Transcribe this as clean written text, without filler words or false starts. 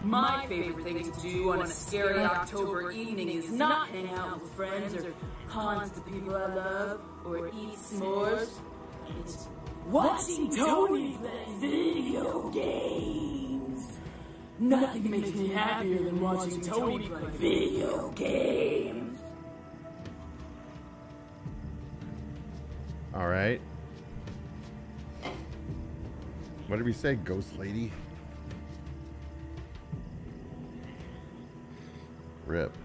My favorite thing to do on a scary October evening is not hang out with friends or haunt the people I love or eat s'mores. It's watching Tony play video games. Nothing makes me happier than watching Tony play video games. All right. What did we say, ghost lady? Rip.